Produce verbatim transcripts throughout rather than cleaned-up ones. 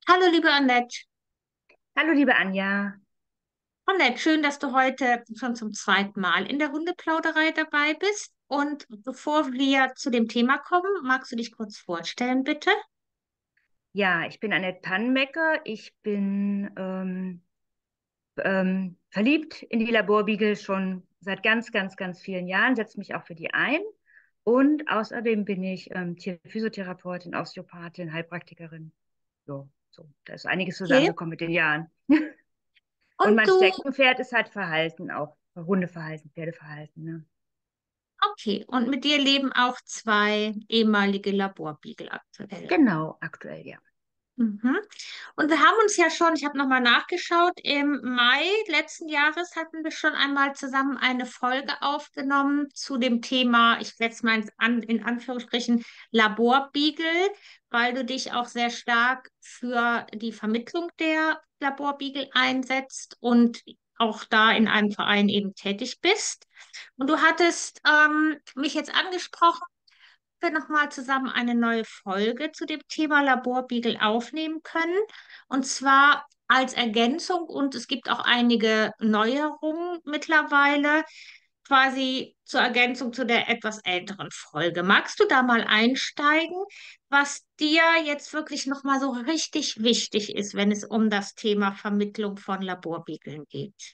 Hallo, liebe Annette. Hallo, liebe Anja. Annette, schön, dass du heute schon zum zweiten Mal in der Hundeplauderei dabei bist. Und bevor wir zu dem Thema kommen, magst du dich kurz vorstellen, bitte? Ja, ich bin Annette Pannenbecker. Ich bin ähm, ähm, verliebt in die Laborbeagle schon seit ganz, ganz, ganz vielen Jahren, setze mich auch für die ein. Und außerdem bin ich ähm, Tierphysiotherapeutin, Osteopathin, Heilpraktikerin. So, so, da ist einiges Okay. zusammengekommen mit den Jahren. Und Und mein du, Steckenpferd ist halt Verhalten auch. Hundeverhalten, Pferdeverhalten. Ne? okay. Und mit dir leben auch zwei ehemalige Laborbeagle aktuell. Genau, aktuell, ja. Mhm. Und wir haben uns ja schon, ich habe nochmal nachgeschaut, im Mai letzten Jahres hatten wir schon einmal zusammen eine Folge aufgenommen zu dem Thema, ich setze mal in, An- in Anführungsstrichen, Laborbeagle, weil du dich auch sehr stark für die Vermittlung der Laborbeagle einsetzt und auch da in einem Verein eben tätig bist. Und du hattest ähm, mich jetzt angesprochen, wir nochmal zusammen eine neue Folge zu dem Thema Laborbeagle aufnehmen können. Und zwar als Ergänzung, und es gibt auch einige Neuerungen mittlerweile, quasi zur Ergänzung zu der etwas älteren Folge. Magst du da mal einsteigen, was dir jetzt wirklich nochmal so richtig wichtig ist, wenn es um das Thema Vermittlung von Laborbeageln geht?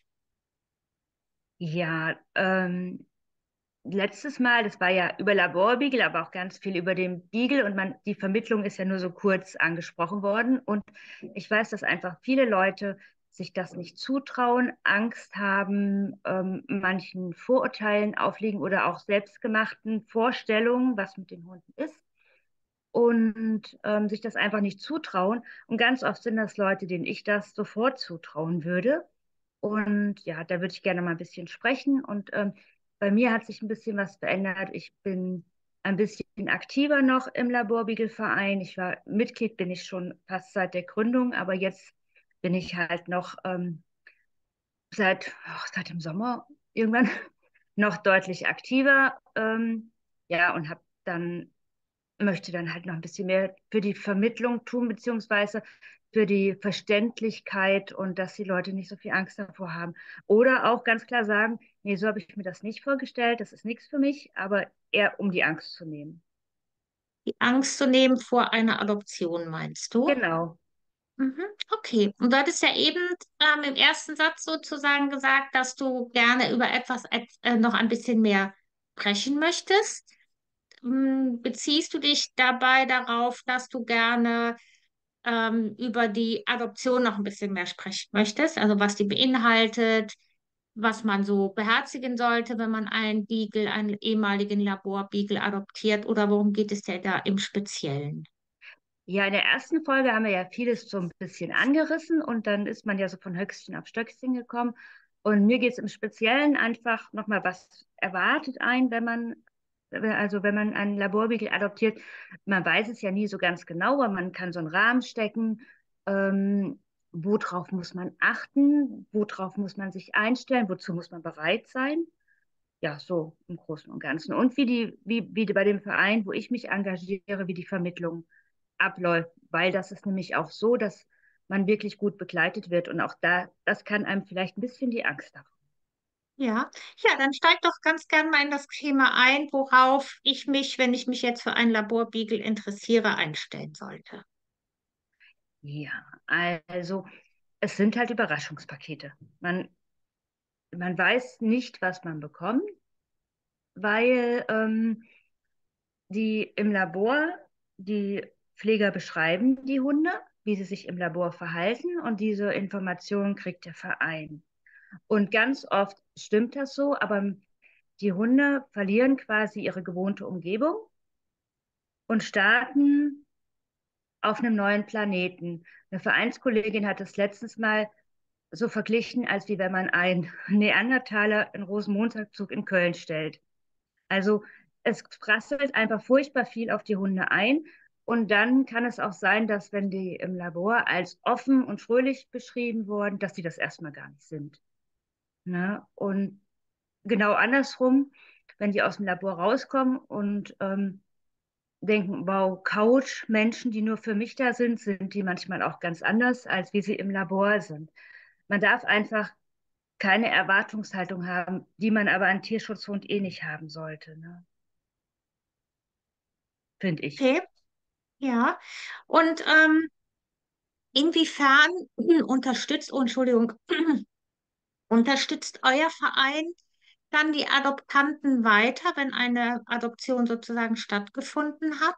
Ja, ähm, letztes Mal, das war ja über Laborbeagle, aber auch ganz viel über den Beagle und man, die Vermittlung ist ja nur so kurz angesprochen worden. Und ich weiß, dass einfach viele Leute sich das nicht zutrauen, Angst haben, ähm, manchen Vorurteilen aufliegen oder auch selbstgemachten Vorstellungen, was mit den Hunden ist. Und ähm, sich das einfach nicht zutrauen. Und ganz oft sind das Leute, denen ich das sofort zutrauen würde. Und ja, da würde ich gerne mal ein bisschen sprechen. Und ähm, bei mir hat sich ein bisschen was verändert. Ich bin ein bisschen aktiver noch im Laborbeagle-Verein. Ich war Mitglied, bin ich schon fast seit der Gründung, aber jetzt bin ich halt noch ähm, seit, ach, seit dem Sommer irgendwann noch deutlich aktiver. Ähm, ja, und habe dann möchte dann halt noch ein bisschen mehr für die Vermittlung tun, beziehungsweise für die Verständlichkeit und dass die Leute nicht so viel Angst davor haben. Oder auch ganz klar sagen, nee, so habe ich mir das nicht vorgestellt, das ist nichts für mich, aber eher um die Angst zu nehmen. Die Angst zu nehmen vor einer Adoption, meinst du? Genau. Mhm, okay. Und du hattest ja eben ähm, im ersten Satz sozusagen gesagt, dass du gerne über etwas et- äh, noch ein bisschen mehr sprechen möchtest. Mm, Beziehst du dich dabei darauf, dass du gerne ähm, über die Adoption noch ein bisschen mehr sprechen möchtest? Also was die beinhaltet, was man so beherzigen sollte, wenn man einen Beagle, einen ehemaligen Laborbeagle adoptiert, oder worum geht es dir da im Speziellen? Ja, in der ersten Folge haben wir ja vieles so ein bisschen angerissen und dann ist man ja so von Höchstchen auf Stöckchen gekommen. Und mir geht es im Speziellen einfach nochmal, was erwartet ein, wenn man, also wenn man einen Laborbeagle adoptiert. Man weiß es ja nie so ganz genau, aber man kann so einen Rahmen stecken. Ähm, worauf muss man achten? Worauf muss man sich einstellen? Wozu muss man bereit sein? Ja, so im Großen und Ganzen. Und wie die, wie, wie bei dem Verein, wo ich mich engagiere, wie die Vermittlung abläuft, weil das ist nämlich auch so, dass man wirklich gut begleitet wird und auch da, das kann einem vielleicht ein bisschen die Angst davor. Ja, ja, dann steig doch ganz gern mal in das Thema ein, worauf ich mich, wenn ich mich jetzt für einen Laborbeagle interessiere, einstellen sollte. Ja, also es sind halt Überraschungspakete. Man, man weiß nicht, was man bekommt, weil ähm, die im Labor, die Pfleger beschreiben die Hunde, wie sie sich im Labor verhalten und diese Informationen kriegt der Verein. Und ganz oft stimmt das so, aber die Hunde verlieren quasi ihre gewohnte Umgebung und starten auf einem neuen Planeten. Eine Vereinskollegin hat es letztens mal so verglichen, als wie wenn man einen Neandertaler in Rosenmontagszug in Köln stellt. Also es prasselt einfach furchtbar viel auf die Hunde ein. Und dann kann es auch sein, dass wenn die im Labor als offen und fröhlich beschrieben wurden, dass die das erstmal gar nicht sind. Ne? Und genau andersrum, wenn die aus dem Labor rauskommen und ähm, denken, wow, Couch-Menschen, die nur für mich da sind, sind die manchmal auch ganz anders, als wie sie im Labor sind. Man darf einfach keine Erwartungshaltung haben, die man aber an Tierschutzhund eh nicht haben sollte, ne? Finde ich. Okay, ja. Und ähm, inwiefern unterstützt, oh, Entschuldigung, unterstützt euer Verein dann die Adoptanten weiter, wenn eine Adoption sozusagen stattgefunden hat?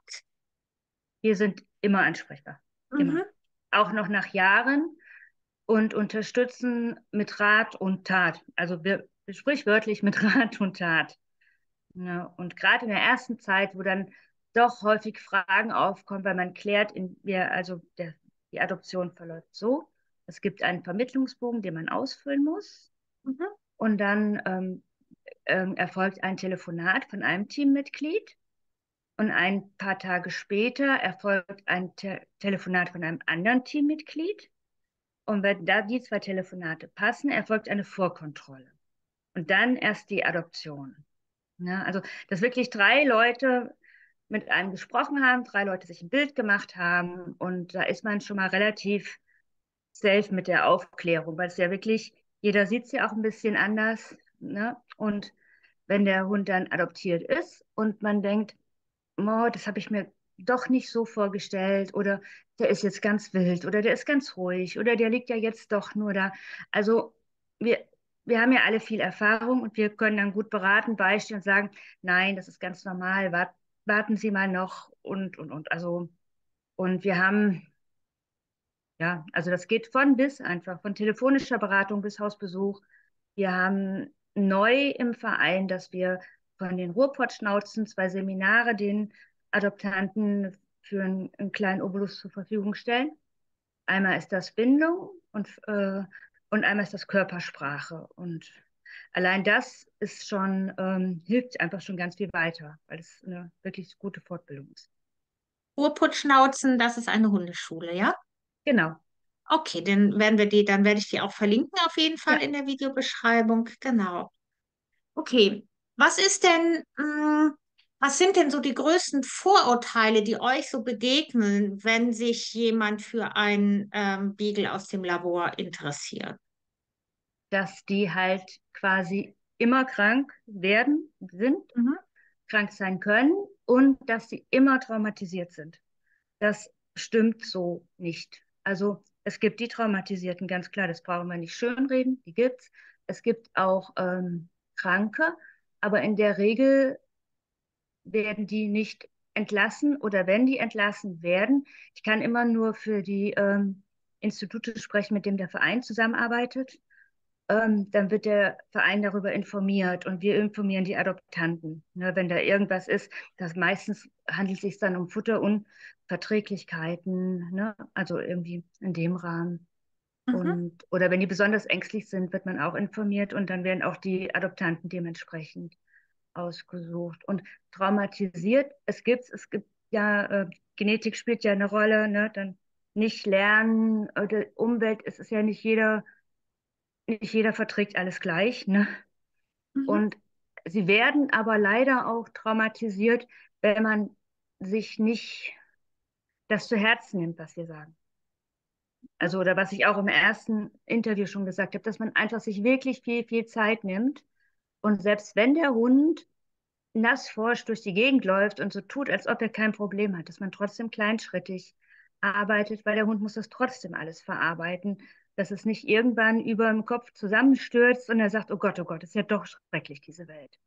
Wir sind immer ansprechbar. Immer. Mhm. Auch noch nach Jahren und unterstützen mit Rat und Tat. Also wir, sprichwörtlich mit Rat und Tat. Ja, und gerade in der ersten Zeit, wo dann doch häufig Fragen aufkommen, weil man klärt, in, wir, also der, die Adoption verläuft so, es gibt einen Vermittlungsbogen, den man ausfüllen muss Mhm. und dann ähm, ähm, erfolgt ein Telefonat von einem Teammitglied und ein paar Tage später erfolgt ein Te Telefonat von einem anderen Teammitglied und wenn da die zwei Telefonate passen, erfolgt eine Vorkontrolle und dann erst die Adoption. Ja, also, dass wirklich drei Leute mit einem gesprochen haben, drei Leute sich ein Bild gemacht haben und da ist man schon mal relativ safe mit der Aufklärung, weil es ja wirklich, jeder sieht es ja auch ein bisschen anders, ne? Und wenn der Hund dann adoptiert ist und man denkt, oh, das habe ich mir doch nicht so vorgestellt oder der ist jetzt ganz wild oder der ist ganz ruhig oder der liegt ja jetzt doch nur da. Also wir, wir haben ja alle viel Erfahrung und wir können dann gut beraten, beistehen und sagen, nein, das ist ganz normal, wart, warten Sie mal noch und, und, und. Also, und wir haben, ja, also das geht von bis einfach, von telefonischer Beratung bis Hausbesuch. Wir haben neu im Verein, dass wir von den Ruhrpottschnauzen zwei Seminare den Adoptanten für einen, einen kleinen Obolus zur Verfügung stellen. Einmal ist das Bindung und, äh, und einmal ist das Körpersprache. Und allein das ist schon, ähm, hilft einfach schon ganz viel weiter, weil es eine wirklich gute Fortbildung ist. Urputschnauzen, das ist eine Hundeschule, ja? Genau, Okay, dann werden wir die, dann werde ich die auch verlinken auf jeden Fall ja. in der Videobeschreibung. Genau. Okay. Was ist denn, mh, was sind denn so die größten Vorurteile, die euch so begegnen, wenn sich jemand für einen ähm, Beagle aus dem Labor interessiert? Dass die halt quasi immer krank werden, sind, Mhm. krank sein können und dass sie immer traumatisiert sind. Das stimmt so nicht. Also es gibt die Traumatisierten, ganz klar, das brauchen wir nicht schönreden, die gibt's. Es gibt auch ähm, Kranke, aber in der Regel werden die nicht entlassen oder wenn die entlassen werden, ich kann immer nur für die ähm, Institute sprechen, mit denen der Verein zusammenarbeitet, ähm, dann wird der Verein darüber informiert und wir informieren die Adoptanten. Ne, wenn da irgendwas ist, das meistens handelt es sich dann um Futterunverträglichkeiten, ne, also irgendwie in dem Rahmen. Mhm. Und, oder wenn die besonders ängstlich sind, wird man auch informiert und dann werden auch die Adoptanten dementsprechend ausgesucht. Und traumatisiert, es gibt, es gibt ja, äh, Genetik spielt ja eine Rolle, ne, dann nicht lernen, oder Umwelt, es ist ja nicht jeder nicht jeder verträgt alles gleich, ne? Mhm. Und sie werden aber leider auch traumatisiert, wenn man sich nicht das zu Herzen nimmt, was wir sagen. Also, oder was ich auch im ersten Interview schon gesagt habe, dass man einfach sich wirklich viel, viel Zeit nimmt. Und selbst wenn der Hund nassforsch durch die Gegend läuft und so tut, als ob er kein Problem hat, dass man trotzdem kleinschrittig arbeitet, weil der Hund muss das trotzdem alles verarbeiten, dass es nicht irgendwann über dem Kopf zusammenstürzt und er sagt, oh Gott, oh Gott, ist ja doch schrecklich, diese Welt.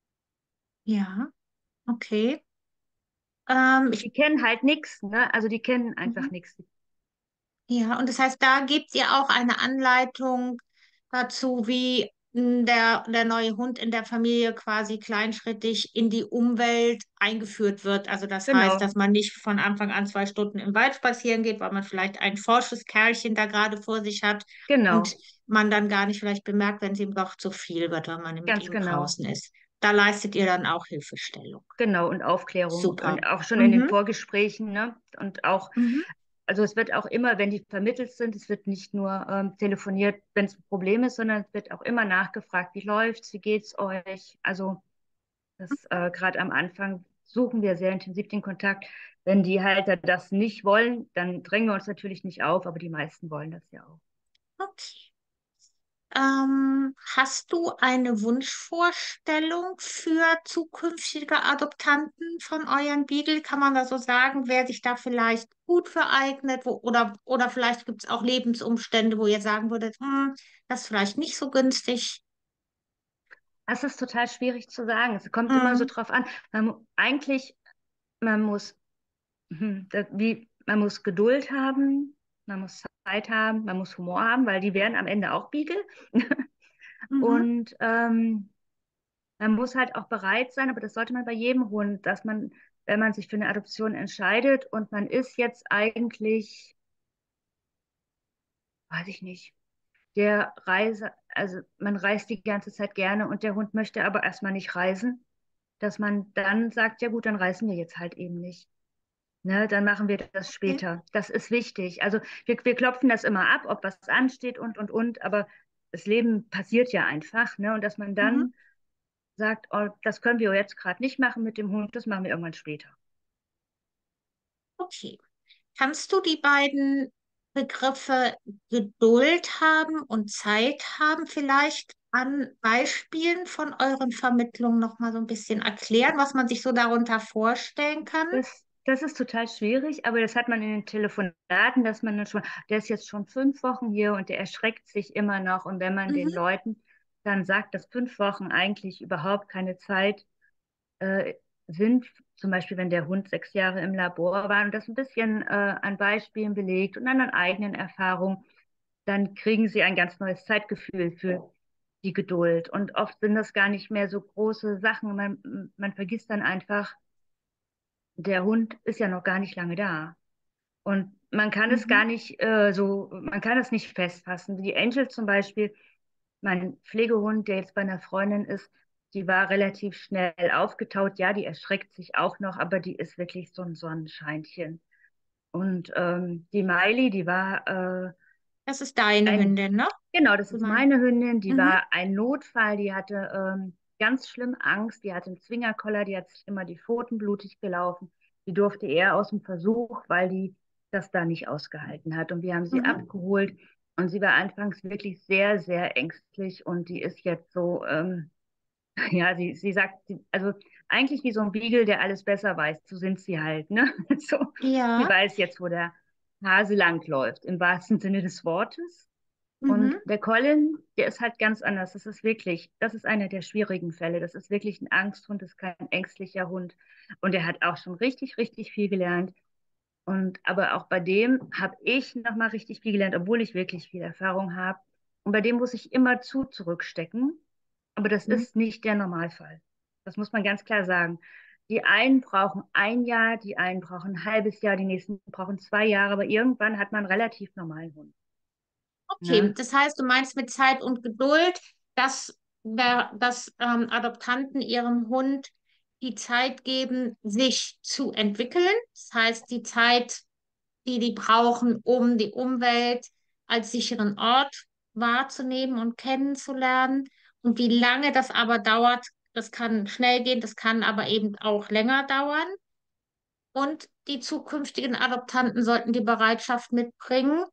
Ja, okay. Ähm, ich, Die kennen halt nichts, ne? Also die kennen einfach mhm. nichts. Ja, und das heißt, da gebt ihr auch eine Anleitung dazu, wie m, der, der neue Hund in der Familie quasi kleinschrittig in die Umwelt eingeführt wird. Also das heißt, Genau, dass man nicht von Anfang an zwei Stunden im Wald spazieren geht, weil man vielleicht ein forsches Kerlchen da gerade vor sich hat und genau, man dann gar nicht vielleicht bemerkt, wenn es ihm doch zu viel wird, wenn man mit ganz ihm genau. draußen ist. Da leistet ihr dann auch Hilfestellung. Genau, und Aufklärung Super. und auch schon in den Mhm. Vorgesprächen, ne? Und auch, Mhm. also es wird auch immer, wenn die vermittelt sind, es wird nicht nur ähm, telefoniert, wenn es ein Problem ist, sondern es wird auch immer nachgefragt, wie läuft's, wie geht's euch? Also das äh, gerade am Anfang suchen wir sehr intensiv den Kontakt. Wenn die Halter das nicht wollen, dann drängen wir uns natürlich nicht auf, aber die meisten wollen das ja auch. Okay. Ähm, hast du eine Wunschvorstellung für zukünftige Adoptanten von euren Beagle? Kann man da so sagen, wer sich da vielleicht gut für eignet? Wo, oder, oder vielleicht gibt es auch Lebensumstände, wo ihr sagen würdet, hm, das ist vielleicht nicht so günstig. Das ist total schwierig zu sagen. Es kommt immer so Hm, drauf an. Man, mu- eigentlich, man muss, hm, da, wie, man muss Geduld haben, man muss Zeit haben, man muss Humor haben, weil die werden am Ende auch Beagle. mhm, Und ähm, man muss halt auch bereit sein, aber das sollte man bei jedem Hund, dass man, wenn man sich für eine Adoption entscheidet und man ist jetzt eigentlich, weiß ich nicht, der Reise, also man reist die ganze Zeit gerne und der Hund möchte aber erstmal nicht reisen, dass man dann sagt, ja gut, dann reisen wir jetzt halt eben nicht. Ne, dann machen wir das okay. später. Das ist wichtig. Also wir, wir klopfen das immer ab, ob was ansteht und, und, und, aber das Leben passiert ja einfach, ne? Und dass man Mhm, dann sagt, oh, das können wir jetzt gerade nicht machen mit dem Hund, das machen wir irgendwann später. okay. Kannst du die beiden Begriffe Geduld haben und Zeit haben vielleicht an Beispielen von euren Vermittlungen noch mal so ein bisschen erklären, was man sich so darunter vorstellen kann? Das, das ist total schwierig, aber das hat man in den Telefonaten, dass man dann schon, der ist jetzt schon fünf Wochen hier und der erschreckt sich immer noch. Und wenn man den Mhm, Leuten dann sagt, dass fünf Wochen eigentlich überhaupt keine Zeit äh, sind, zum Beispiel wenn der Hund sechs Jahre im Labor war und das ein bisschen äh, an Beispielen belegt und an eigenen Erfahrungen, dann kriegen sie ein ganz neues Zeitgefühl für die Geduld. Und oft sind das gar nicht mehr so große Sachen. Man, man vergisst dann einfach, der Hund ist ja noch gar nicht lange da. Und man kann es mhm, gar nicht äh, so, man kann es nicht festfassen. Die Angel zum Beispiel, mein Pflegehund, der jetzt bei einer Freundin ist, die war relativ schnell aufgetaut. Ja, die erschreckt sich auch noch, aber die ist wirklich so ein Sonnenscheinchen. Und ähm, die Miley, die war äh, das ist deine ein, Hündin, ne? genau, das Du ist meinst. meine Hündin, die Mhm, war ein Notfall, die hatte ähm, ganz schlimm Angst, die hatte einen Zwingerkoller, die hat sich immer die Pfoten blutig gelaufen. Die durfte eher aus dem Versuch, weil die das da nicht ausgehalten hat. Und wir haben sie mhm. abgeholt und sie war anfangs wirklich sehr, sehr ängstlich und die ist jetzt so, ähm, ja, sie, sie sagt, sie, also eigentlich wie so ein Beagle, der alles besser weiß, so sind sie halt, ne? So, sie Ja, weiß jetzt, wo der Hase langläuft, im wahrsten Sinne des Wortes. Und mhm. der Colin, der ist halt ganz anders. Das ist wirklich, das ist einer der schwierigen Fälle. Das ist wirklich ein Angsthund, das ist kein ängstlicher Hund. Und er hat auch schon richtig, richtig viel gelernt. Und aber auch bei dem habe ich nochmal richtig viel gelernt, obwohl ich wirklich viel Erfahrung habe. Und bei dem muss ich immer zu zurückstecken. Aber das Mhm. ist nicht der Normalfall. Das muss man ganz klar sagen. Die einen brauchen ein Jahr, die einen brauchen ein halbes Jahr, die nächsten brauchen zwei Jahre, aber irgendwann hat man einen relativ normalen Hund. Okay, Ne? das heißt, du meinst mit Zeit und Geduld, dass, der, dass ähm, Adoptanten ihrem Hund die Zeit geben, sich zu entwickeln. Das heißt, die Zeit, die die brauchen, um die Umwelt als sicheren Ort wahrzunehmen und kennenzulernen. Und wie lange das aber dauert, das kann schnell gehen, das kann aber eben auch länger dauern. Und die zukünftigen Adoptanten sollten die Bereitschaft mitbringen,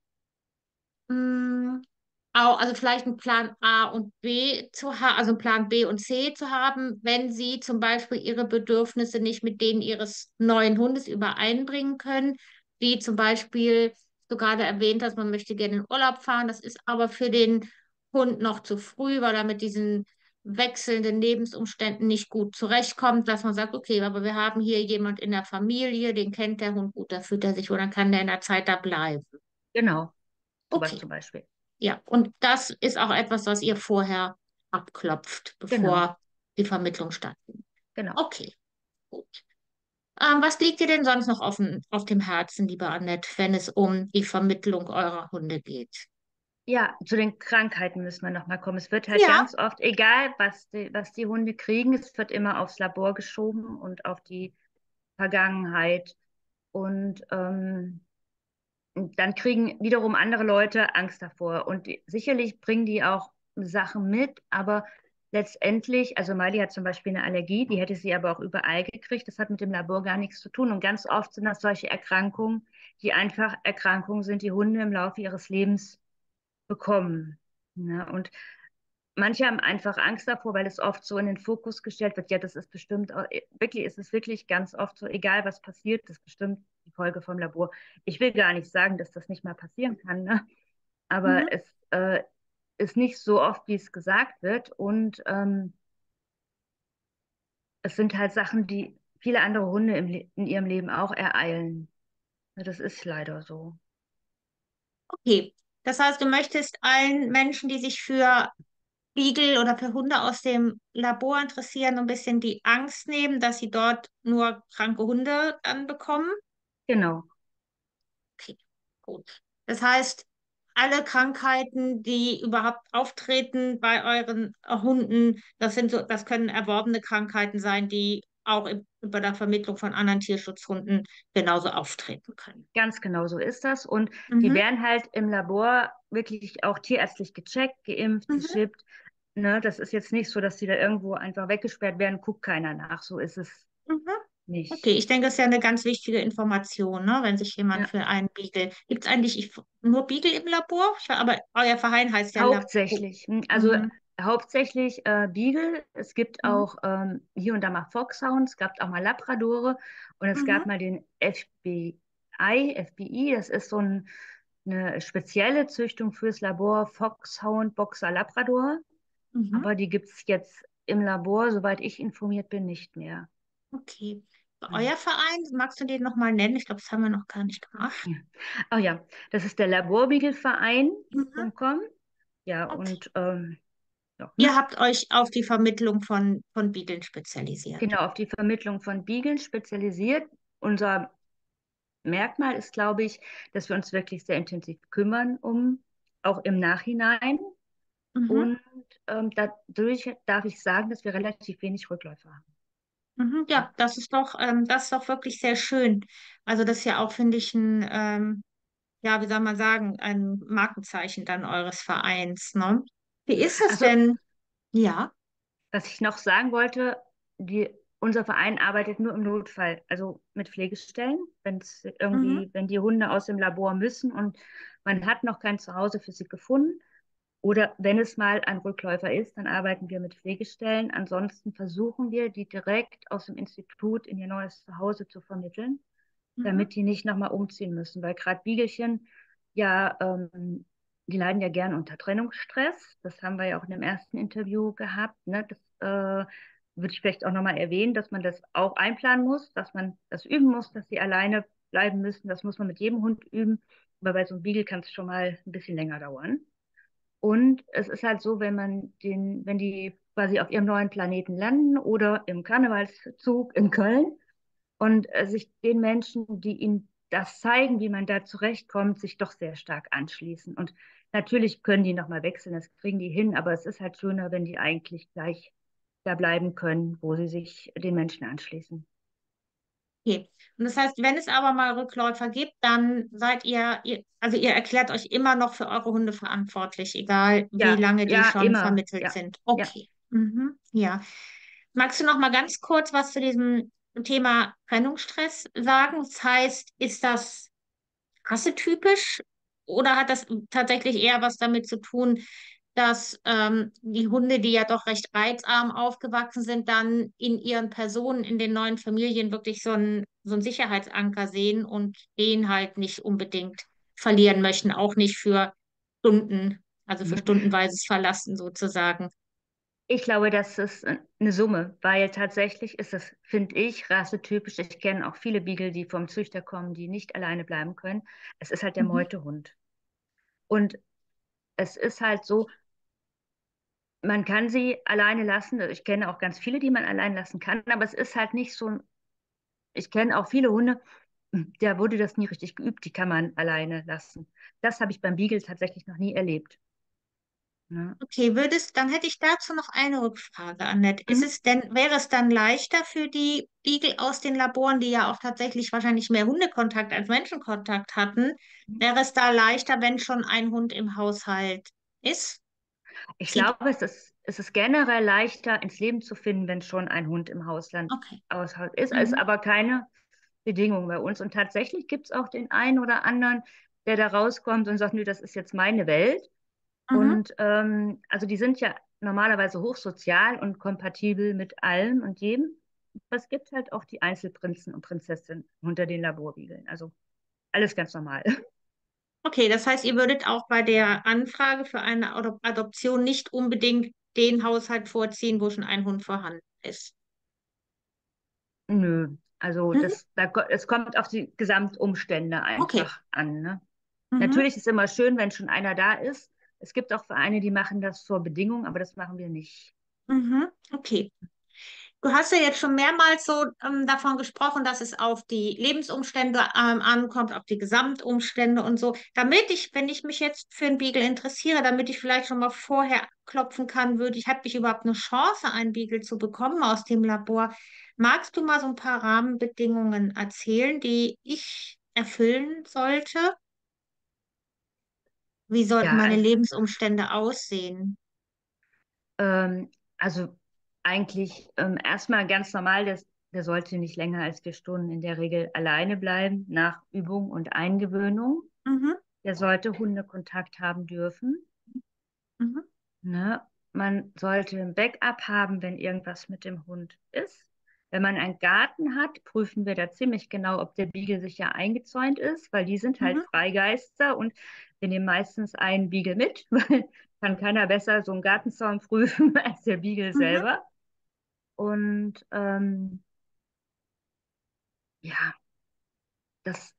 Mm, auch, also vielleicht einen Plan A und B zu haben, also einen Plan B und C zu haben, wenn Sie zum Beispiel Ihre Bedürfnisse nicht mit denen Ihres neuen Hundes übereinbringen können, wie zum Beispiel, du gerade erwähnt hast, man möchte gerne in Urlaub fahren, das ist aber für den Hund noch zu früh, weil er mit diesen wechselnden Lebensumständen nicht gut zurechtkommt, dass man sagt, okay, aber wir haben hier jemand in der Familie, den kennt der Hund gut, da fühlt er sich wohl, dann kann der in der Zeit da bleiben. Genau, sowas Okay. zum Beispiel. Ja, und das ist auch etwas, was ihr vorher abklopft, Genau, bevor die Vermittlung stattfindet. genau. Okay, gut. Ähm, was liegt dir denn sonst noch auf, dem- auf dem Herzen, liebe Annette, wenn es um die Vermittlung eurer Hunde geht? Ja, zu den Krankheiten müssen wir nochmal kommen. Es wird halt Ja, ganz oft, egal was die, was die Hunde kriegen, es wird immer aufs Labor geschoben und auf die Vergangenheit. Und ähm, dann kriegen wiederum andere Leute Angst davor. Und die, sicherlich bringen die auch Sachen mit, aber letztendlich, also Miley hat zum Beispiel eine Allergie, die hätte sie aber auch überall gekriegt. Das hat mit dem Labor gar nichts zu tun. Und ganz oft sind das solche Erkrankungen, die einfach Erkrankungen sind, die Hunde im Laufe ihres Lebens bekommen. Ja, und manche haben einfach Angst davor, weil es oft so in den Fokus gestellt wird. Ja, das ist bestimmt, auch- wirklich, ist es wirklich ganz oft so, egal was passiert, das ist bestimmt die Folge vom Labor. Ich will gar nicht sagen, dass das nicht mal passieren kann, ne? Mhm. Aber es äh, ist nicht so oft, wie es gesagt wird. Und ähm, es sind halt Sachen, die viele andere Hunde im Le in ihrem Leben auch ereilen. Ja, das ist leider so. Okay. Das heißt, du möchtest allen Menschen, die sich für Beagle oder für Hunde aus dem Labor interessieren, ein bisschen die Angst nehmen, dass sie dort nur kranke Hunde dann bekommen. Genau, Okay, gut. Das heißt, alle Krankheiten, die überhaupt auftreten bei euren äh, Hunden, das sind so, das können erworbene Krankheiten sein, die auch im- über der Vermittlung von anderen Tierschutzhunden genauso auftreten können. ganz genau so ist das. Und die Mhm. werden halt im Labor wirklich auch tierärztlich gecheckt, geimpft, Mhm. geschippt. Ne, das ist jetzt nicht so, dass die da irgendwo einfach weggesperrt werden, guckt keiner nach. So ist es Mhm. Okay, nicht. ich denke, das ist ja eine ganz wichtige Information, ne, wenn sich jemand Ja. für einen Beagle. Gibt es eigentlich ich, nur Beagle im Labor? Ich, aber euer Verein heißt ja Labor. Hauptsächlich, hm, also Mhm. hauptsächlich äh, Beagle. Es gibt Mhm. auch ähm, hier und da mal Foxhounds, es gab auch mal Labradore und es Mhm. gab mal den F B I, F B I, das ist so ein, eine spezielle Züchtung fürs Labor, Foxhound, Boxer, Labrador. Mhm. Aber die gibt es jetzt im Labor, soweit ich informiert bin, nicht mehr. Okay. Hm. Euer Verein, magst du den nochmal nennen? Ich glaube, das haben wir noch gar nicht gemacht. Ja. Oh ja, das ist der Laborbeagle-Verein Mhm. Punkt com. Ja, Okay. und ähm, ja, Ihr hm. habt euch auf die Vermittlung von, von Beageln spezialisiert. Genau, auf die Vermittlung von Beageln spezialisiert. Unser Merkmal ist, glaube ich, dass wir uns wirklich sehr intensiv kümmern um, auch im Nachhinein. Mhm. Und ähm, dadurch darf ich sagen, dass wir relativ wenig Rückläufer haben. Mhm. Ja, das ist doch, ähm, das ist doch wirklich sehr schön. Also das ist ja auch, finde ich, ein, ähm, ja, wie soll man sagen, ein Markenzeichen dann eures Vereins, ne? Wie ist es Also, denn? Ja. was ich noch sagen wollte, die, unser Verein arbeitet nur im Notfall, also mit Pflegestellen, wenn es Mhm. irgendwie, wenn die Hunde aus dem Labor müssen und man hat noch kein Zuhause für sie gefunden. Oder wenn es mal ein Rückläufer ist, dann arbeiten wir mit Pflegestellen. Ansonsten versuchen wir, die direkt aus dem Institut in ihr neues Zuhause zu vermitteln, Mhm. damit die nicht nochmal umziehen müssen. Weil gerade Biegelchen, ja, ähm, die leiden ja gern unter Trennungsstress. Das haben wir ja auch in dem ersten Interview gehabt. Ne? Das äh, würde ich vielleicht auch nochmal erwähnen, dass man das auch einplanen muss, dass man das üben muss, dass sie alleine bleiben müssen. Das muss man mit jedem Hund üben. Aber bei so einem Beagle kann es schon mal ein bisschen länger dauern. Und es ist halt so, wenn man den, wenn die quasi auf ihrem neuen Planeten landen oder im Karnevalszug in Köln und äh, sich den Menschen, die ihnen das zeigen, wie man da zurechtkommt, sich doch sehr stark anschließen. Und natürlich können die nochmal wechseln, das kriegen die hin, aber es ist halt schöner, wenn die eigentlich gleich da bleiben können, wo sie sich den Menschen anschließen. Okay. Und das heißt, wenn es aber mal Rückläufer gibt, dann seid ihr, ihr, also ihr erklärt euch immer noch für eure Hunde verantwortlich, egal wie Ja, lange die ja, schon immer. vermittelt Ja, sind. ja. Okay. Mhm. Ja. Magst du noch mal ganz kurz was zu diesem Thema Trennungsstress sagen? Das heißt, ist das rassetypisch oder hat das tatsächlich eher was damit zu tun, dass ähm, die Hunde, die ja doch recht reizarm aufgewachsen sind, dann in ihren Personen, in den neuen Familien wirklich so einen, so einen Sicherheitsanker sehen und den halt nicht unbedingt verlieren möchten, auch nicht für Stunden, also für stundenweises Verlassen sozusagen. Ich glaube, das ist eine Summe, weil tatsächlich ist es, finde ich, rassetypisch. Ich kenne auch viele Beagle, die vom Züchter kommen, die nicht alleine bleiben können. Es ist halt der Mhm. Meutehund. Und es ist halt so, man kann sie alleine lassen. Ich kenne auch ganz viele, die man allein lassen kann, aber es ist halt nicht so, ich kenne auch viele Hunde, da wurde das nie richtig geübt, die kann man alleine lassen. Das habe ich beim Beagle tatsächlich noch nie erlebt. Ne? Okay, würdest, dann hätte ich dazu noch eine Rückfrage, Annette. Ist Mhm. es denn, wäre es dann leichter für die Igel aus den Laboren, die ja auch tatsächlich wahrscheinlich mehr Hundekontakt als Menschenkontakt hatten, wäre es da leichter, wenn schon ein Hund im Haushalt ist? Ich Zieht, glaube, es ist, es ist generell leichter, ins Leben zu finden, wenn schon ein Hund im Hausland Okay. aushält. Ist, ist Mhm. aber keine Bedingung bei uns. Und tatsächlich gibt es auch den einen oder anderen, der da rauskommt und sagt, nö, das ist jetzt meine Welt. Mhm. Und ähm, also die sind ja normalerweise hochsozial und kompatibel mit allem und jedem. Es gibt halt auch die Einzelprinzen und Prinzessinnen unter den Laborbiegeln. Also alles ganz normal. Okay, das heißt, ihr würdet auch bei der Anfrage für eine Adop Adoption nicht unbedingt den Haushalt vorziehen, wo schon ein Hund vorhanden ist. Nö, also Mhm. das, da, ko- es kommt auf die Gesamtumstände Okay. einfach an. Ne? Mhm. Natürlich ist es immer schön, wenn schon einer da ist. Es gibt auch Vereine, die machen das zur Bedingung, aber das machen wir nicht. Mhm. Okay. Du hast ja jetzt schon mehrmals so ähm, davon gesprochen, dass es auf die Lebensumstände ähm, ankommt, auf die Gesamtumstände und so. Damit ich, wenn ich mich jetzt für einen Beagle interessiere, damit ich vielleicht schon mal vorher klopfen kann, würde ich, habe ich überhaupt eine Chance, einen Beagle zu bekommen aus dem Labor? Magst du mal so ein paar Rahmenbedingungen erzählen, die ich erfüllen sollte? Wie sollten Ja, meine also, Lebensumstände aussehen? ähm, also eigentlich ähm, erstmal ganz normal, der, der sollte nicht länger als vier Stunden in der Regel alleine bleiben, nach Übung und Eingewöhnung. Mhm, Der sollte Hundekontakt haben dürfen. mhm, Ne? Man sollte ein Backup haben, wenn irgendwas mit dem Hund ist. Wenn man einen Garten hat, prüfen wir da ziemlich genau, ob der Beagle sicher eingezäunt ist, weil die sind halt mhm, Freigeister und wir nehmen meistens einen Beagle mit, weil kann keiner besser so einen Gartenzaun prüfen als der Beagle mhm. selber. Und ähm, ja, das,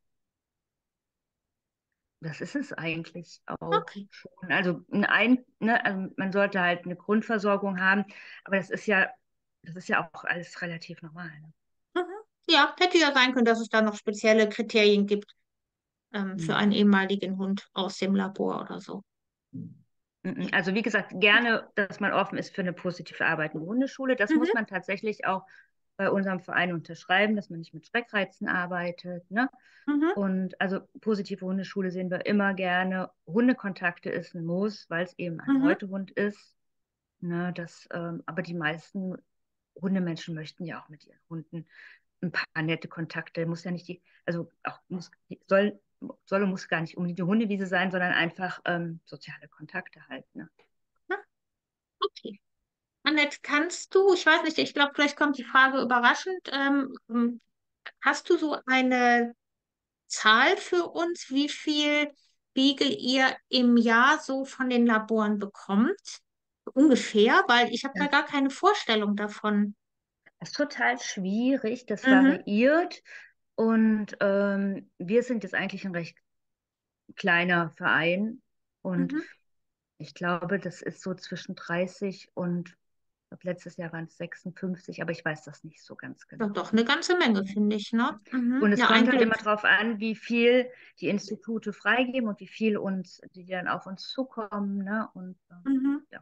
das ist es eigentlich auch Okay. schon. Also, ein, ne, also man sollte halt eine Grundversorgung haben, aber das ist ja, das ist ja auch alles relativ normal. Ne? Mhm. Ja, hätte ja sein können, dass es da noch spezielle Kriterien gibt ähm, für Hm. einen ehemaligen Hund aus dem Labor oder so. Mhm. Ja. Also wie gesagt, gerne, dass man offen ist für eine positiv arbeitende Hundeschule. Das muss Mhm. man tatsächlich auch bei unserem Verein unterschreiben, dass man nicht mit Schreckreizen arbeitet. Ne? Mhm. Und also positive Hundeschule sehen wir immer gerne. Hundekontakte ist ein Muss, weil es eben ein Mhm. Meutehund ist. Ne? Das, ähm, aber die meisten Hundemenschen möchten ja auch mit ihren Hunden ein paar nette Kontakte. Muss ja nicht die, also auch muss, soll, soll und muss gar nicht unbedingt die Hundewiese sein, sondern einfach ähm, soziale Kontakte halt. Ne? Ja, okay. Annette, kannst du, ich weiß nicht, ich glaube, vielleicht kommt die Frage überraschend. Ähm, ähm, hast du so eine Zahl für uns, wie viel Beagle ihr im Jahr so von den Laboren bekommt? Ungefähr, weil ich habe da Das gar keine Vorstellung davon. ist total schwierig, das Mhm. variiert. Und ähm, wir sind jetzt eigentlich ein recht kleiner Verein. Und Mhm. ich glaube, das ist so zwischen dreißig und, ich glaube, letztes Jahr waren es sechsundfünfzig, aber ich weiß das nicht so ganz Ja, genau. doch eine ganze Menge, finde ich, ne? Mhm. Und es Ja, kommt ein halt Glück. immer darauf an, wie viel die Institute freigeben und wie viel uns, die dann auf uns zukommen. Ne? Und ähm, Mhm. ja.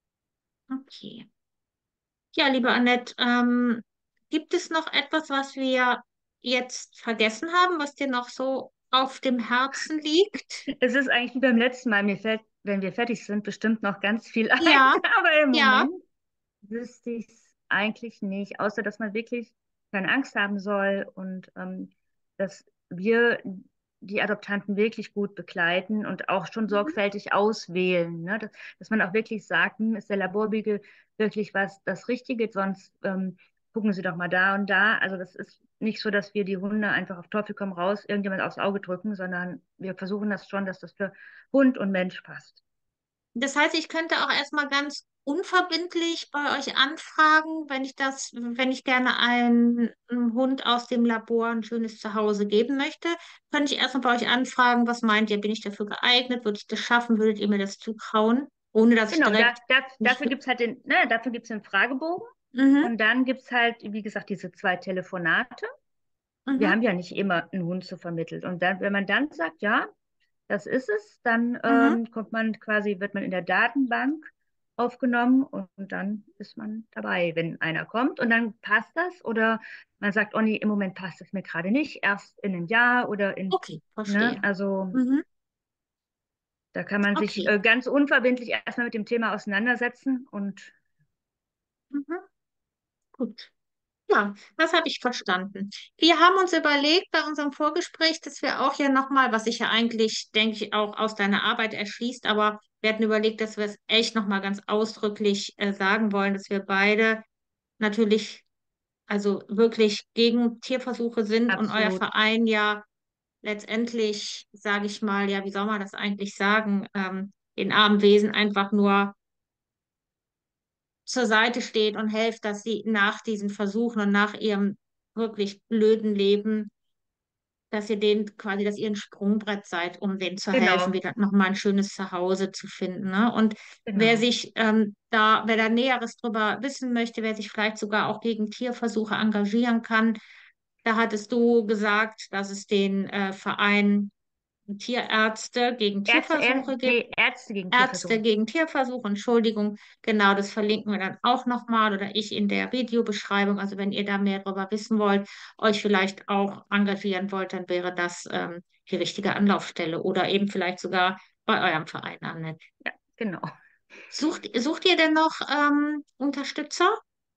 Okay. Ja, liebe Annette, ähm, gibt es noch etwas, was wir jetzt vergessen haben, was dir noch so auf dem Herzen liegt? Es ist eigentlich wie beim letzten Mal. Mir fällt, wenn wir fertig sind, bestimmt noch ganz viel ein. Ja, Aber im ja. Moment wüsste ich es eigentlich nicht, außer dass man wirklich keine Angst haben soll und ähm, dass wir die Adoptanten wirklich gut begleiten und auch schon Mhm. sorgfältig auswählen. Ne? Dass, dass man auch wirklich sagt, hm, ist der Laborbeagle wirklich was das Richtige, sonst ähm, gucken Sie doch mal da und da. Also das ist nicht so, dass wir die Hunde einfach auf Teufel komm raus irgendjemand aufs Auge drücken, sondern wir versuchen das schon, dass das für Hund und Mensch passt. Das heißt, ich könnte auch erstmal ganz unverbindlich bei euch anfragen, wenn ich das, wenn ich gerne einen, einen Hund aus dem Labor ein schönes Zuhause geben möchte, könnte ich erstmal bei euch anfragen, was meint ihr, bin ich dafür geeignet, würde ich das schaffen, würdet ihr mir das zutrauen, ohne dass ich Genau, da, direkt da, mich. dafür gibt es halt den, ne, dafür gibt's den Fragebogen Mhm, und dann gibt es halt, wie gesagt, diese zwei Telefonate. Wir mhm, haben ja nicht immer einen Hund zu vermittelt. Und dann, wenn man dann sagt, ja, das ist es, dann mhm. ähm, kommt man quasi, wird man in der Datenbank aufgenommen und, und dann ist man dabei, wenn einer kommt und dann passt das oder man sagt, oh nee, im Moment passt es mir gerade nicht, erst in einem Jahr oder in, Okay, ne, verstehe. also Mhm. Da kann man sich Okay. äh, ganz unverbindlich erstmal mit dem Thema auseinandersetzen und Mhm. Gut. Ja, das habe ich verstanden. Wir haben uns überlegt bei unserem Vorgespräch, dass wir auch hier nochmal, was sich ja eigentlich, denke ich, auch aus deiner Arbeit erschließt, aber wir hatten überlegt, dass wir es echt nochmal ganz ausdrücklich äh, sagen wollen, dass wir beide natürlich, also wirklich gegen Tierversuche sind und euer absolut, Verein ja letztendlich, sage ich mal, ja, wie soll man das eigentlich sagen, ähm, den armen Wesen einfach nur zur Seite steht und helft, dass sie nach diesen Versuchen und nach ihrem wirklich blöden Leben, dass ihr denen quasi, dass ihr ein Sprungbrett seid, um denen zu helfen, genau, wieder nochmal ein schönes Zuhause zu finden. Ne? Und wer genau. sich ähm, da, wer da Näheres drüber wissen möchte, wer sich vielleicht sogar auch gegen Tierversuche engagieren kann, da hattest du gesagt, dass es den äh, Verein Tierärzte gegen Ärzte, Ä Tierversuche gibt. nee, Ärzte gegen Ärzte Tierversuche. gegen Tierversuche, Entschuldigung, genau, das verlinken wir dann auch nochmal oder ich in der Videobeschreibung. Also wenn ihr da mehr darüber wissen wollt, euch vielleicht auch engagieren wollt, dann wäre das ähm, die richtige Anlaufstelle oder eben vielleicht sogar bei eurem Verein an. Ja, genau. Sucht, sucht ihr denn noch ähm, Unterstützer?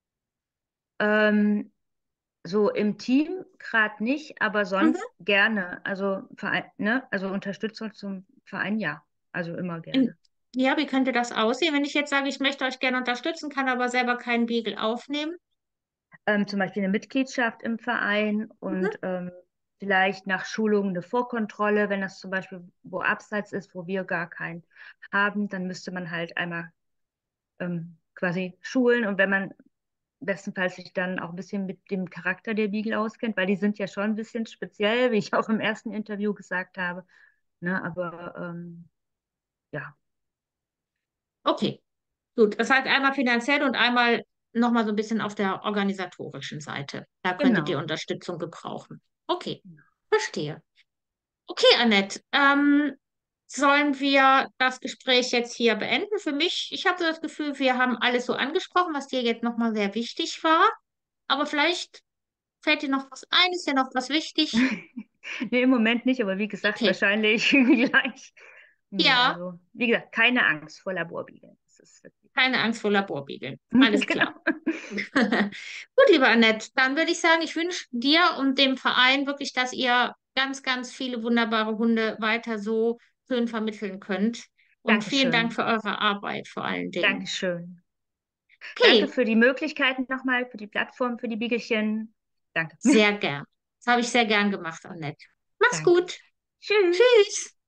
Ähm, so im Team gerade nicht, aber Mhm. sonst gerne. Also Verein, ne? Also Unterstützung zum Verein, ja. Also immer In, gerne. ja, wie könnte das aussehen, wenn ich jetzt sage, ich möchte euch gerne unterstützen, kann aber selber keinen Beagle aufnehmen? Ähm, zum Beispiel eine Mitgliedschaft im Verein Mhm. und ähm, vielleicht nach Schulungen eine Vorkontrolle, wenn das zum Beispiel wo abseits ist, wo wir gar keinen haben, dann müsste man halt einmal ähm, quasi schulen und wenn man bestenfalls sich dann auch ein bisschen mit dem Charakter der Beagle auskennt, weil die sind ja schon ein bisschen speziell, wie ich auch im ersten Interview gesagt habe. Ne, aber ähm, ja, Okay. Gut, das heißt einmal finanziell und einmal nochmal so ein bisschen auf der organisatorischen Seite. Da könntet ihr genau. Unterstützung gebrauchen. Okay, verstehe. Okay, Annette, ähm, sollen wir das Gespräch jetzt hier beenden? Für mich, ich habe so das Gefühl, wir haben alles so angesprochen, was dir jetzt nochmal sehr wichtig war. Aber vielleicht fällt dir noch was ein, ist dir noch was wichtig? Nee, im Moment nicht, aber wie gesagt, Okay, wahrscheinlich gleich. Nee, ja, also wie gesagt, keine Angst vor Laborbiegeln. Das ist wirklich. keine Angst vor Laborbiegeln. Alles klar. Genau. Gut, lieber Annette, dann würde ich sagen, ich wünsche dir und dem Verein wirklich, dass ihr ganz, ganz viele wunderbare Hunde weiter so schön vermitteln könnt. Und vielen Dank Dankeschön. für eure Arbeit vor allen Dingen. Dankeschön. Danke Okay, für die Möglichkeiten nochmal, für die Plattform, für die Biegelchen. Danke. sehr gern. Das habe ich sehr gern gemacht, Annette. Mach's Danke. gut. Tschüss. Tschüss.